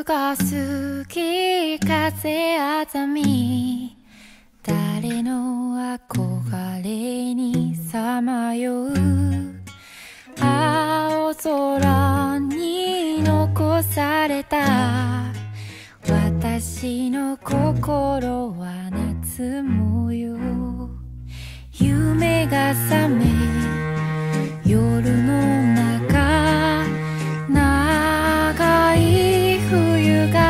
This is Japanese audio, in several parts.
が好き風あざみ誰の憧れにさまよう青空に残された私の心は夏模様夢が覚め夜の中長い冬が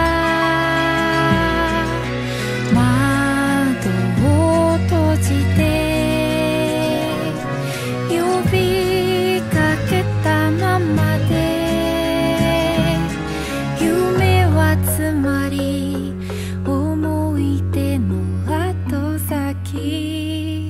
窓を閉じて呼びかけたままで夢はつまり思い出の後先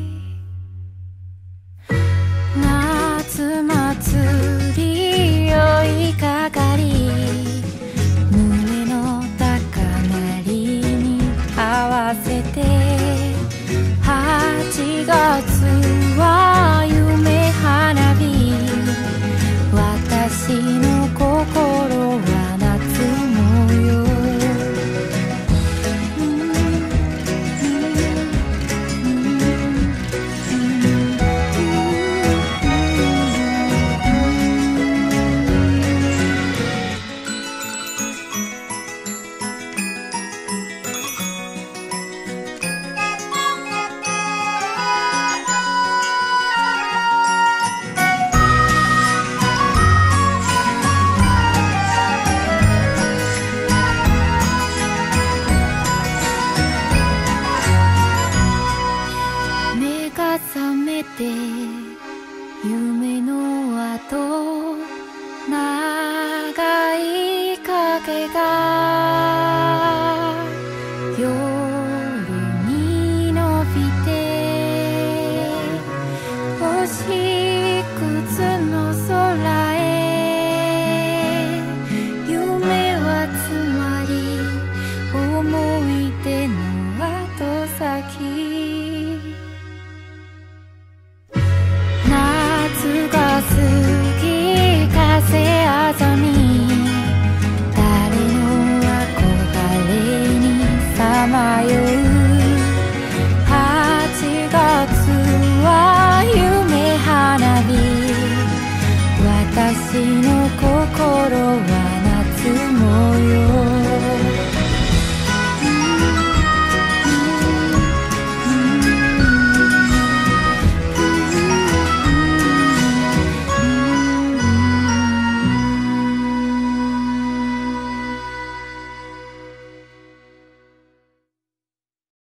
夏祭り酔いかかり胸の高鳴りに合わせて8月は夢花火私の心は夏模様目が覚めて